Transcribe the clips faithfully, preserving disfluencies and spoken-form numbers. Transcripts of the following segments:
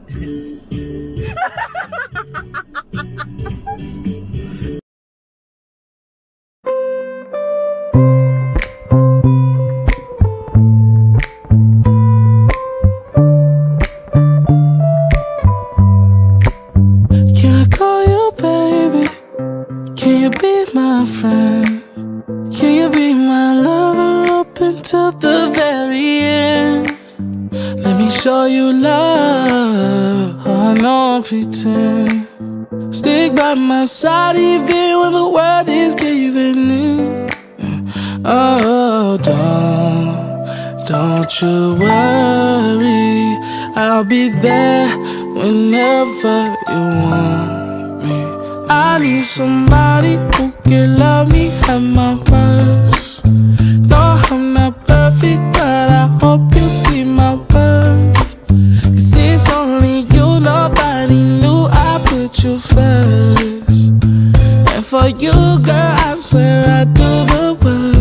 Can I call you baby? Can you be my friend? Can you be my lover up until the very end? Let me show you love, I don't pretend. Stick by my side even when the world is giving in. Oh, don't, don't you worry, I'll be there whenever you want me. I need somebody who can love me at my worst. No, I'm not perfect, but I hope you see my worth. Cause it's only you, nobody knew I put you first. And for you, girl, I swear I do the worst.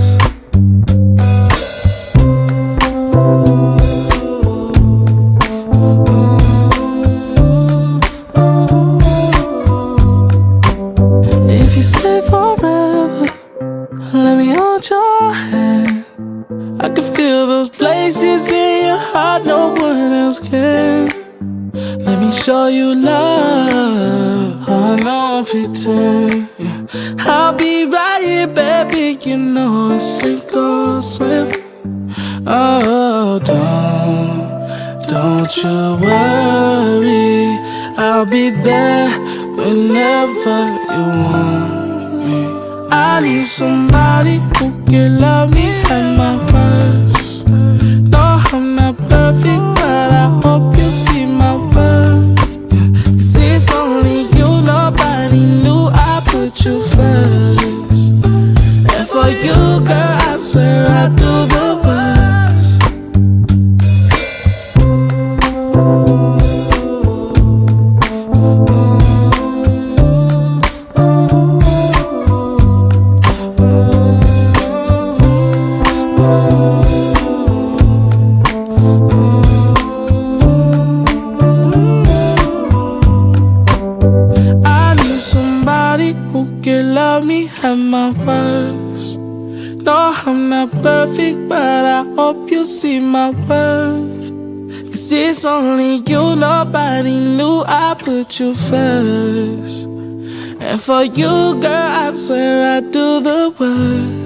If you stay forever, let me hold your hand. I can feel those places in your heart no one else can. Let me show you love, I don't pretend. I'll be right here, baby, you know it's sink or swim. Oh, don't, don't you worry, I'll be there whenever you want me. I need somebody who can love me at my worst. No, I'm not perfect, but I hope you see my worth. Cause it's only you, nobody knew I put you first. And for you, girl, I swear I do the worst. Who can love me at my worst? No, I'm not perfect, but I hope you see my worth. Cause it's only you, nobody knew I put you first. And for you, girl, I swear I do the worst.